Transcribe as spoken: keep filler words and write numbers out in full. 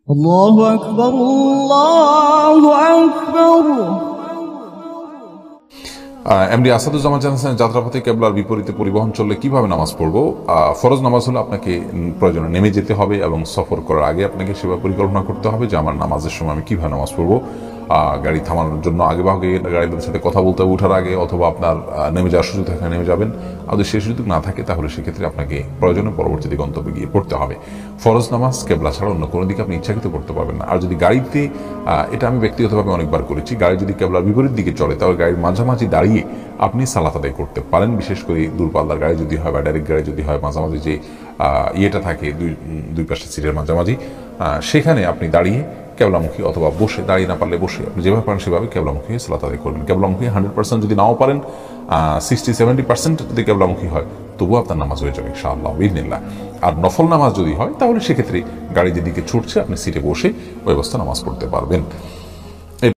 আল্লাহু আকবার, আল্লাহু আকবার। এমডি আসাদুজ্জামান জানাচ্ছেন, যাত্রাপথে কেবলার বিপরীতে পরিবহন চললে কিভাবে নামাজ পড়বো? ফরজ নামাজ হলে আপনাকে প্রয়োজনে নেমে যেতে হবে এবং সফর করার আগে আপনাকে সেভাবে পরিকল্পনা করতে হবে যে আমার নামাজের সময় আমি কিভাবে নামাজ পড়বো। গাড়ি থামানোর জন্য আগে ভাগে গাড়িদের সাথে কথা বলতে হবে উঠার আগে, অথবা আপনার নেমে যাওয়ার সুযোগ থাকে নেমে যাবেন। আর যদি সে সুযোগ না থাকে তাহলে সেক্ষেত্রে আপনাকে প্রয়োজনে পরবর্তীতে গন্তব্যে গিয়ে পড়তে হবে। ফরজ নামাজ কেবলা ছাড়া অন্য কোনো দিকে আপনি ইচ্ছাকৃত পড়তে পারবেন না। আর যদি গাড়িতে, এটা আমি ব্যক্তিগতভাবে অনেকবার করেছি, গাড়ি যদি কেবলার বিপরীত দিকে চলে তাহলে গাড়ির মাঝামাঝি দাঁড়িয়ে আপনি সালাত আদায় করতে পারেন। বিশেষ করে দূরপাল্লার গাড়ি যদি হয় বা ডাইরেক্ট গাড়ি যদি হয়, মাঝামাঝি যে ইয়েটা থাকে দুই দুই পাশে সিটের মাঝামাঝি, সেখানে আপনি দাঁড়িয়ে কেবলামুখী অথবা বসে, দাঁড়িয়ে না পারলে বসে, আপনি যেভাবে পারেন সেভাবে কেবলামুখী হয়ে সালাত আদায় করবেন। কেবলামুখী হান্ড্রেড পার্সেন্ট যদি নাও পারেন, সিক্সটি সেভেন্টি পার্সেন্ট যদি কেবলামুখী হয় তবুও আপনার নামাজ হয়ে যাবে ইনশাআল্লাহ বিইজনিল্লাহ। আর নফল নামাজ যদি হয় তাহলে সেক্ষেত্রে গাড়ি যেদিকে ছুটছে আপনি সিটে বসে ওই অবস্থা নামাজ পড়তে পারবেন।